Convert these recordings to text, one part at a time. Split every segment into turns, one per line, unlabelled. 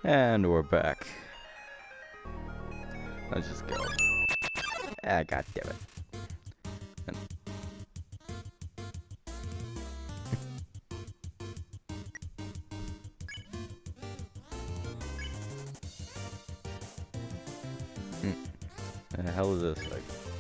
And we're back. Let's just go. Ah, god damn it. And the hell is this? Like,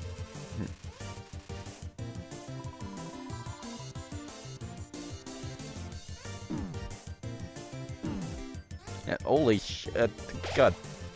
yeah, holy shit! God.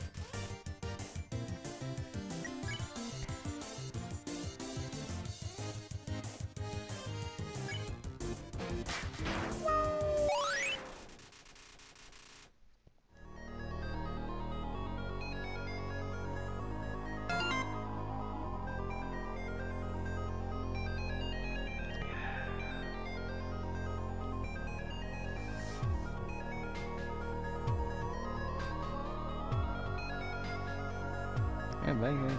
Yeah, bang.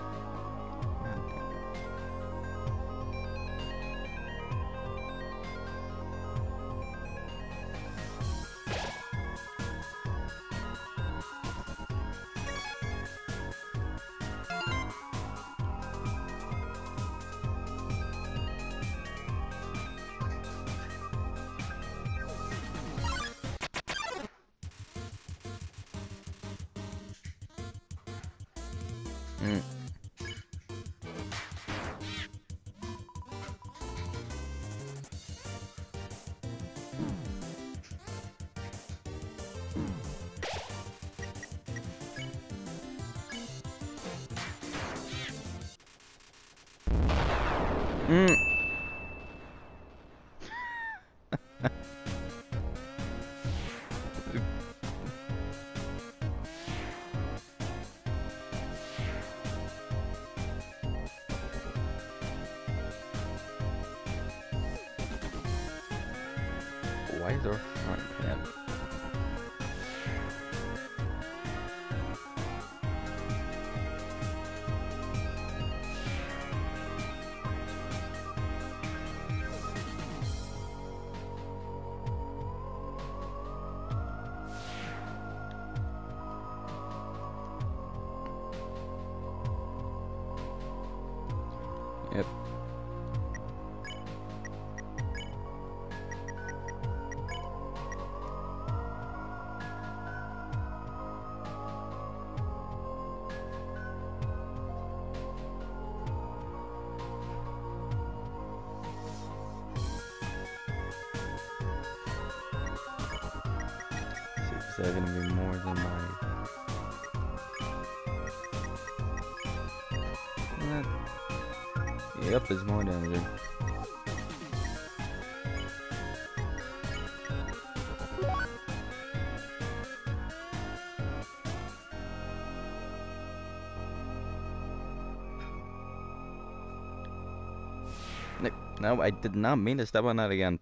Why is our front pan? Yep. Is that gonna be more than my? Yep, it's more damaging. No, I did not mean to step on that again.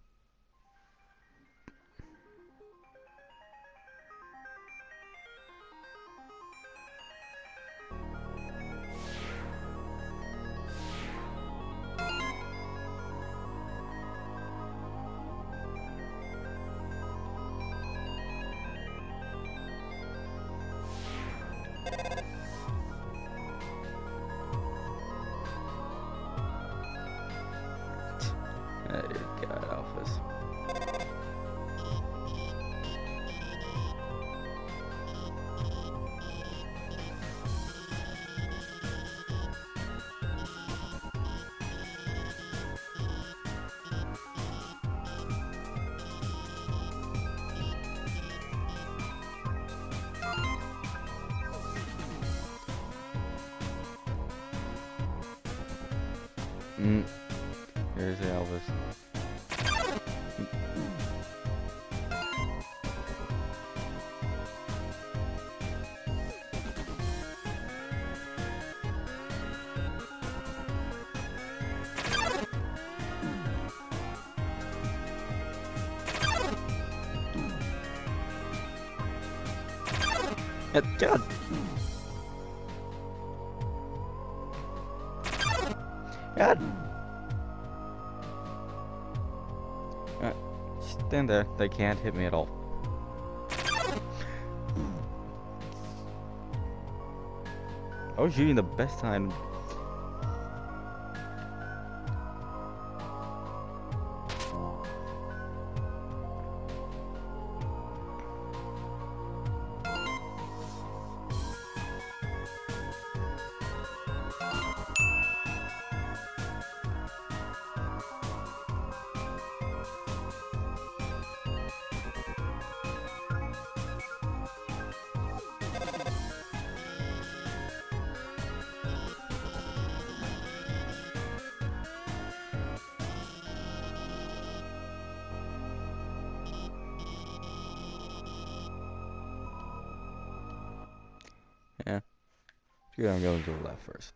God, Alphys. Here's the Elvis. God. God. Stand there. They can't hit me at all. I was shooting the best time. Yeah. Yeah, I'm going to the left first.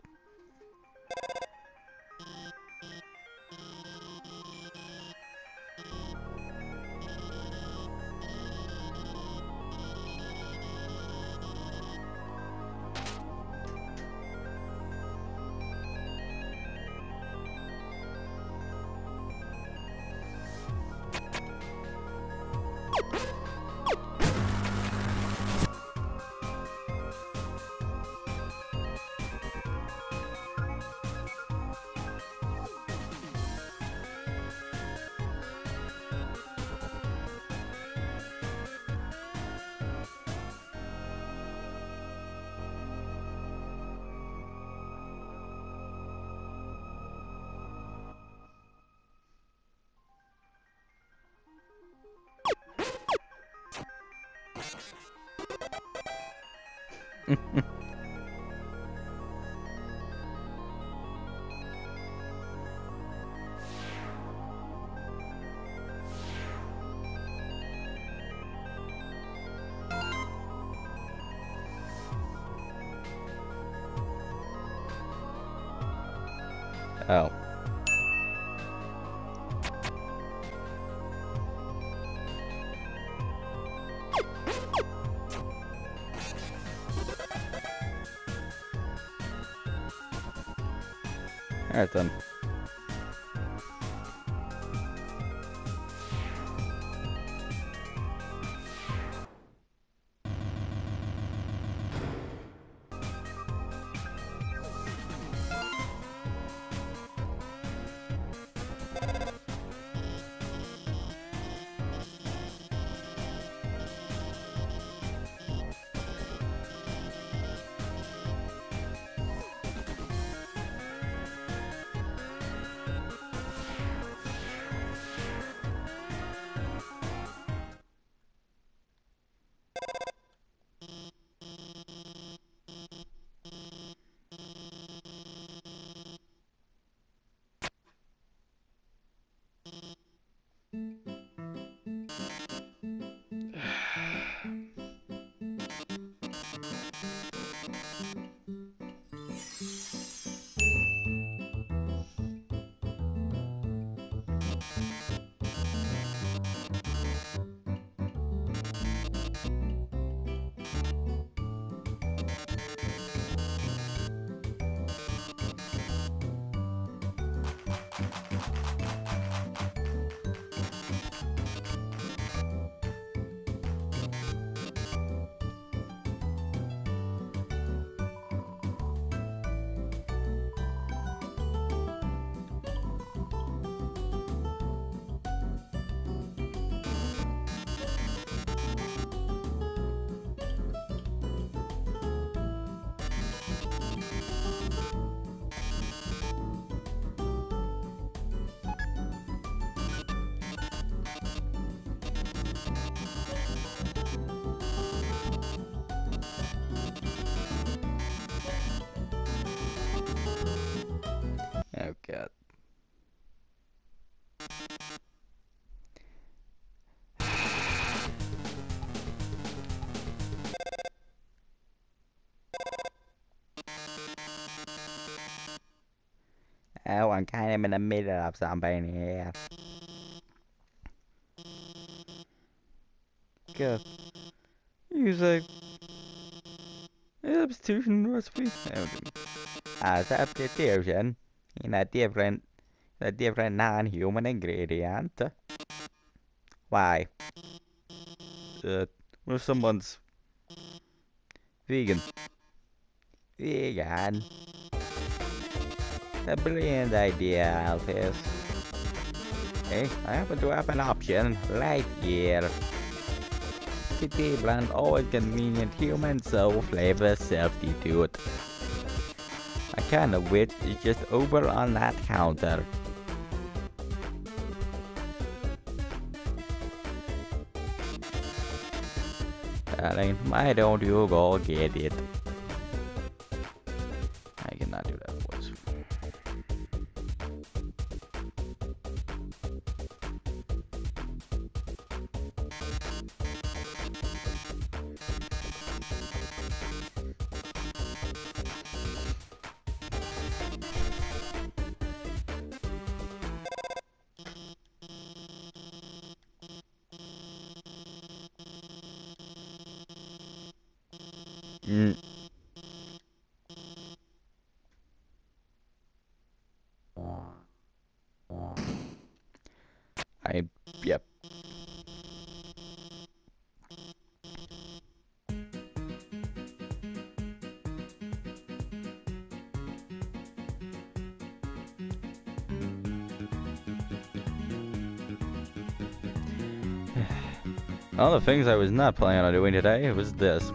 Oh. Alright then. Oh god. Oh, I'm kind of in the middle of something here. Good. Use a substitution recipe. Substitution in a different non-human ingredient. Why? What if someone's vegan? Vegan. A brilliant idea, Alphys. Hey, I happen to have an option right here. Pretty bland, always convenient human soul flavor substitute. A can of which is just over on that counter. Darling, why don't you go get it? I cannot do that voice. Yep. All the things I was not planning on doing today was this.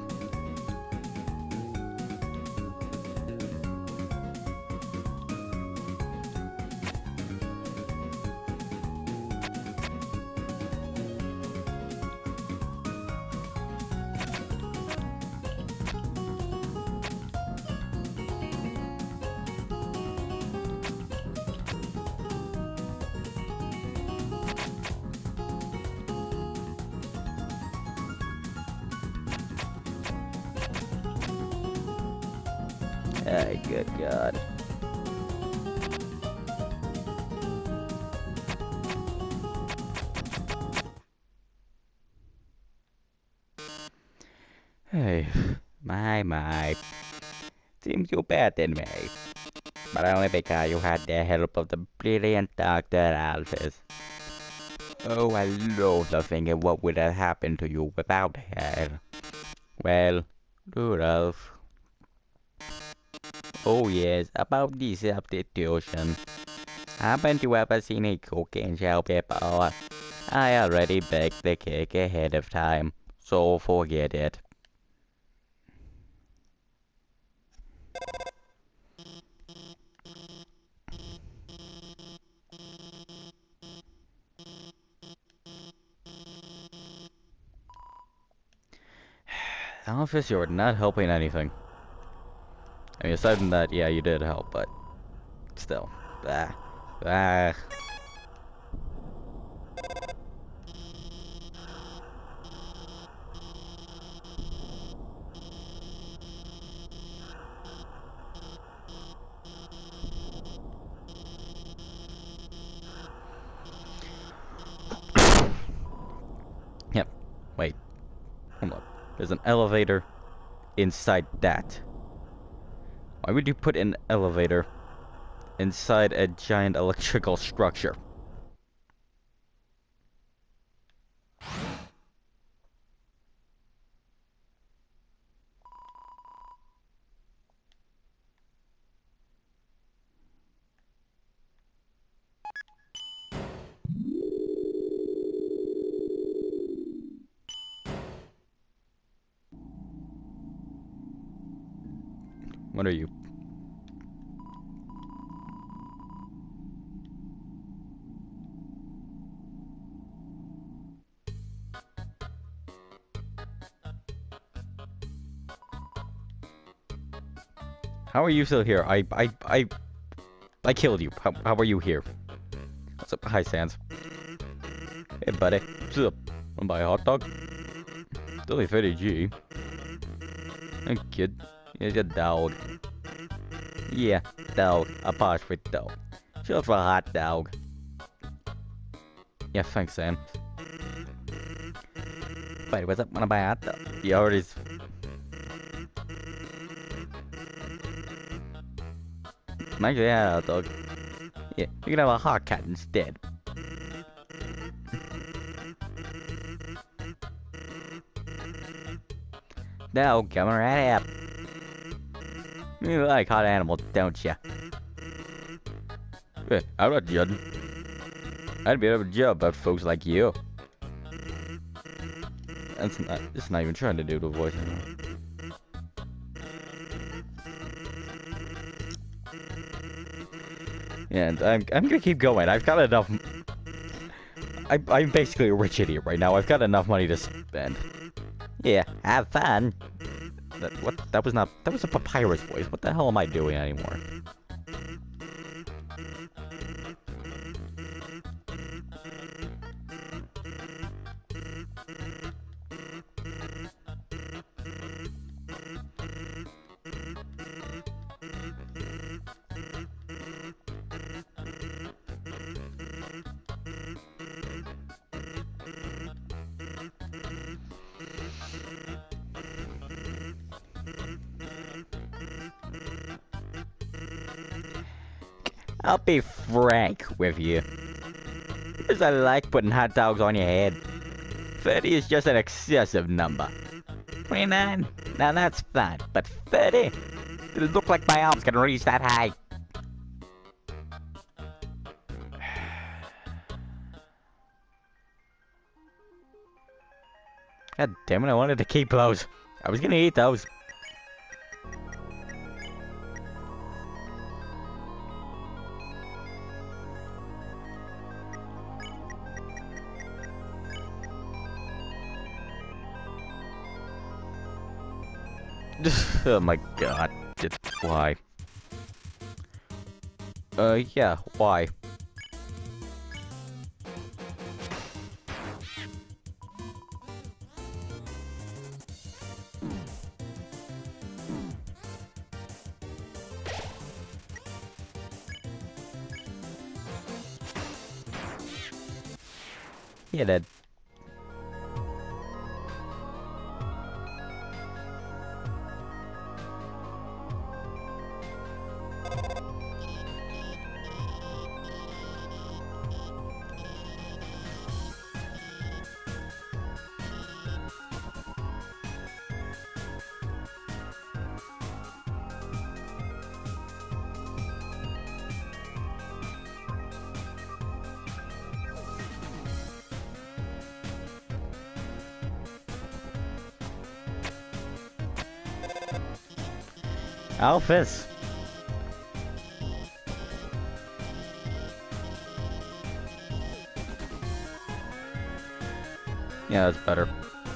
Hey, good God. Hey, my. Seems you better me. But only because you had the help of the brilliant Dr. Alphys. Oh, I love to think of what would have happened to you without her. Well, Rudolph. Oh yes, about the substitution. Haven't you ever seen a cooking show before? I already baked the cake ahead of time, so forget it. Alphys, you're not helping anything. I mean, aside from that, yeah, you did help, but still. Ah. Ah. Yep. Wait. Hold on. There's an elevator inside that. Why would you put an elevator inside a giant electrical structure? What are you? How are you still here? I killed you. How are you here? What's up? Hi, Sans. Hey, buddy. What's up? Wanna buy a hot dog? It's only 30G. Hey, kid. Here's your dog. Yeah, dog. Apostrophe dog. Short for hot dog. Yeah, thanks, Sam. Wait, what's up? Wanna buy a hot dog? You already... Make it a hot dog. Yeah, you can have a hot cat instead. No, come right up. You like hot animals, don't ya? Yeah, I'm not judging. I'd be able to judge about folks like you. It's not even trying to do the voice anymore. And I'm gonna keep going. I've got enough. I'm basically a rich idiot right now. I've got enough money to spend. Yeah, have fun. That was not. That was a papyrus voice. What the hell am I doing anymore? I'll be frank with you. Because I like putting hot dogs on your head. 30 is just an excessive number. 29? Now that's fine. But 30? It look like my arms can reach that high. God damn it, I wanted to keep those. I was gonna eat those. Oh my god. Why? Yeah, why? Yeah, that. Alphys. Yeah, that's better.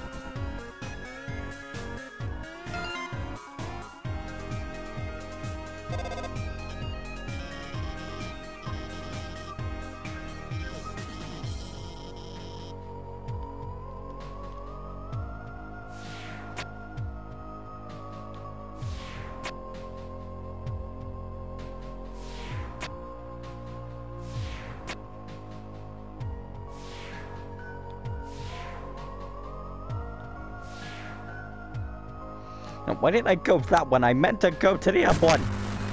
Why didn't I go that one? I meant to go to the up one.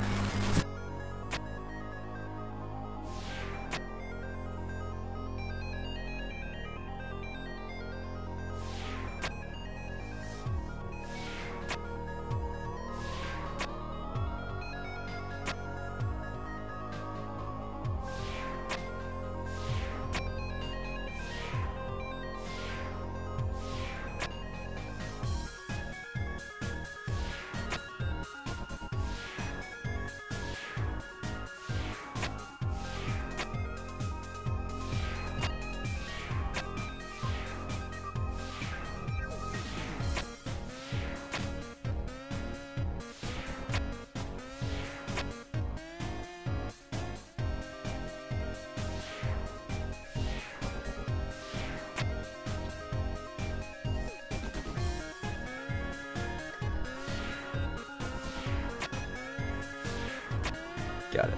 Got it.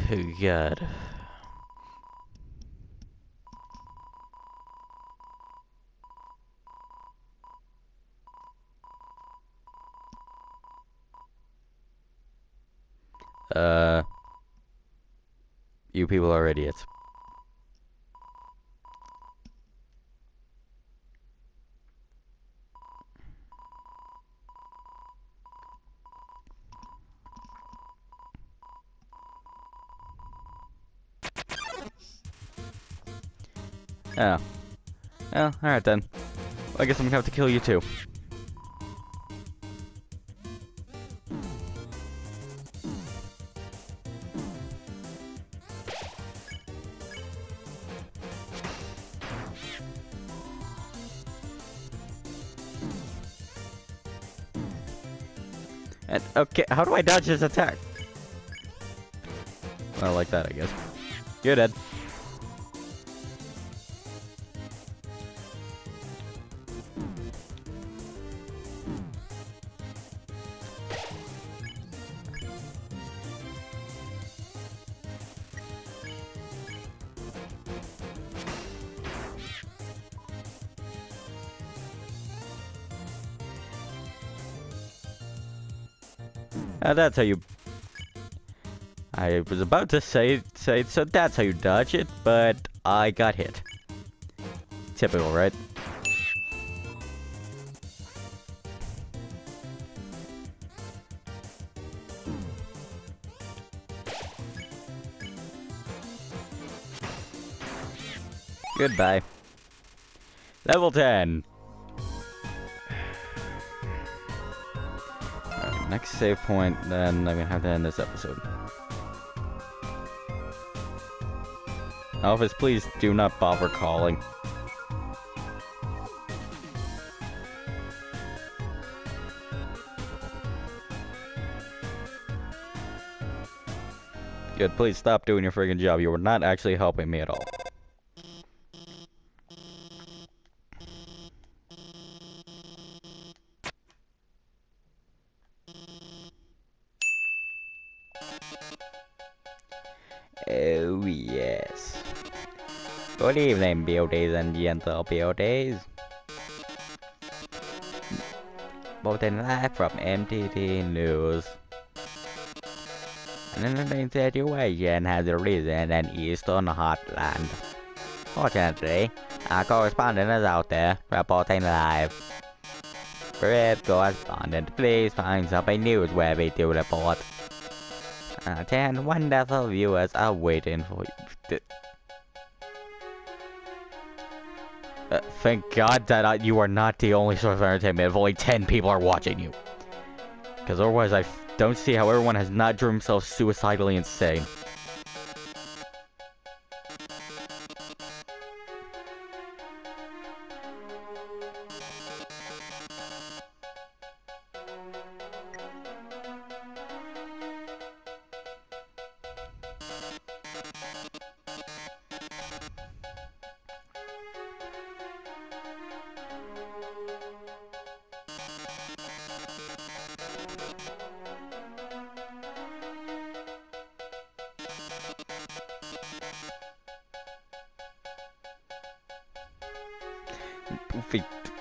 God. You people are idiots. Oh. Well, alright then. I guess I'm gonna have to kill you too. And, okay, how do I dodge his attack? Well, like that, I guess. You're dead. That's how you... I was about to say, so that's how you dodge it, but I got hit. Typical, right? Goodbye. Level 10. Alright, next save point, then I'm gonna have to end this episode. Office, please do not bother calling. Good, please stop doing your friggin' job. You were not actually helping me at all. Oh, yes. Good evening, beauties and gentle beauties. Reporting live from MTT News. An interesting situation has arisen in eastern Hotland. Fortunately, our correspondent is out there, reporting live. Brave correspondent, please find something newsworthy to report. 10 wonderful viewers are waiting for you. Thank God that you are not the only source of entertainment if only 10 people are watching you. Because otherwise I don't see how everyone has not driven themselves suicidally insane. Goofy.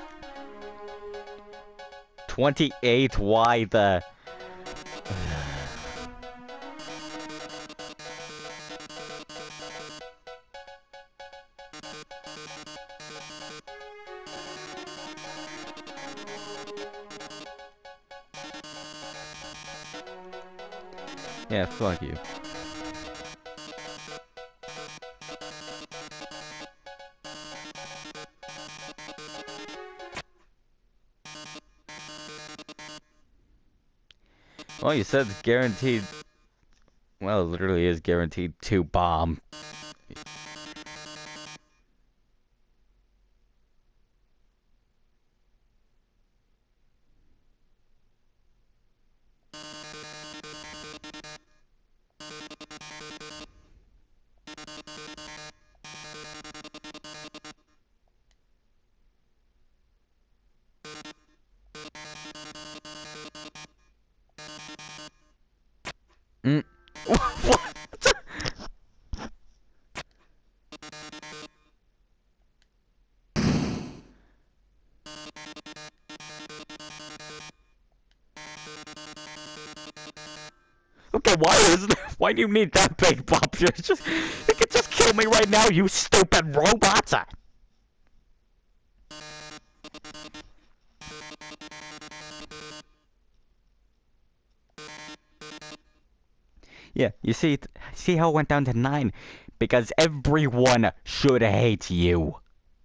28, why the... Yeah, fuck you. Well, you said it's guaranteed... Well, it literally is guaranteed to bomb. What? Okay, why do you need that big pop? You could just kill me right now, you stupid robots! Yeah, you see how it went down to 9? Because everyone should hate you.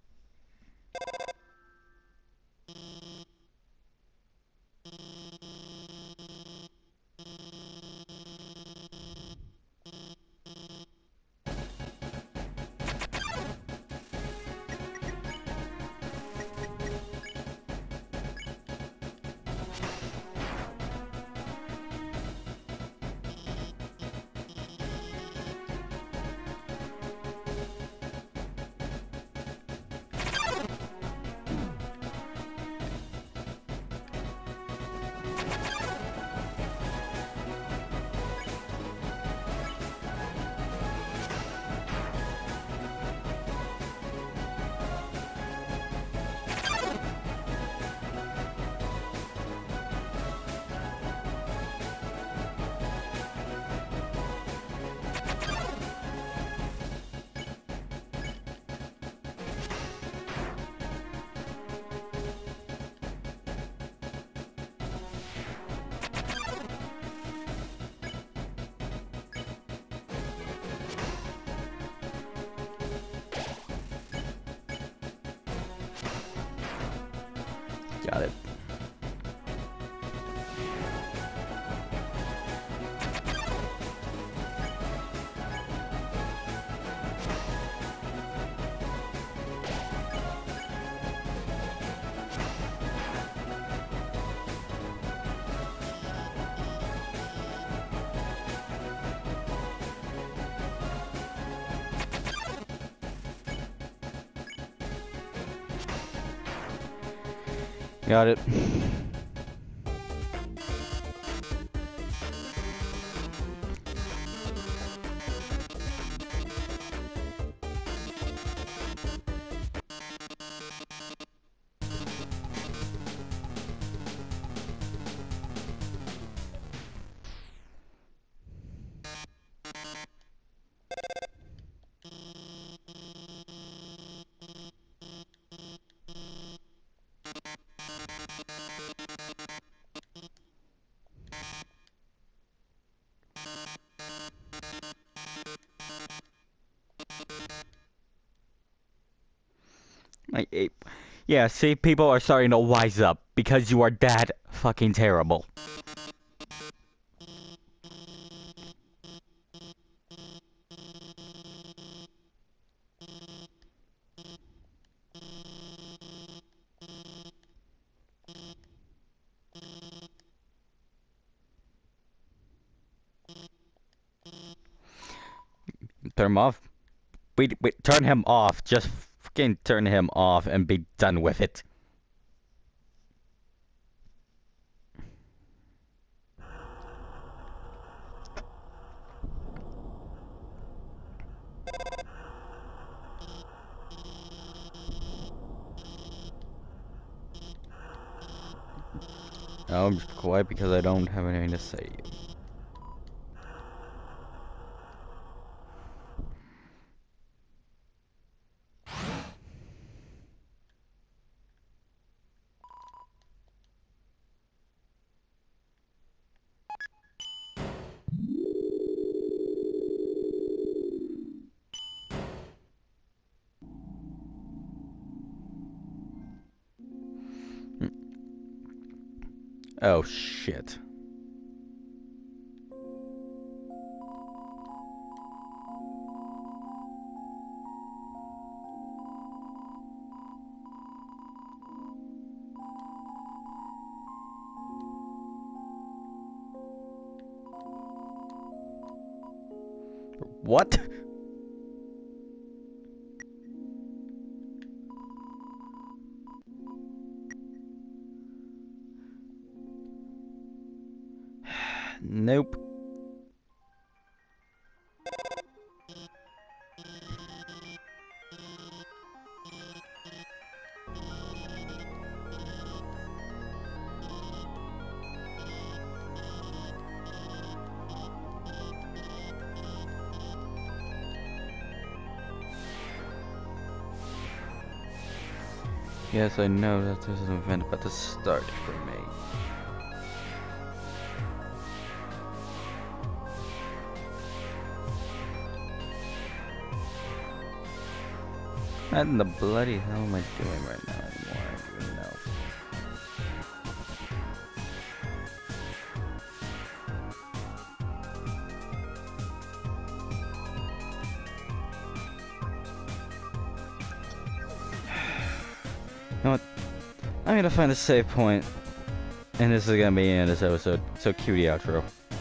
Got it. Got it. Yeah, see, people are starting to wise up because you are that fucking terrible. Turn him off. Wait, turn him off. Just fucking turn him off and be done with it. I'm just quiet because I don't have anything to say. Oh shit. What? Nope. Yes, I know that there's an event about to start for me. What in the bloody hell am I doing right now anymore? I don't even know. You know what? I'm gonna find a save point, and this is gonna be the end of this episode. So cue the outro.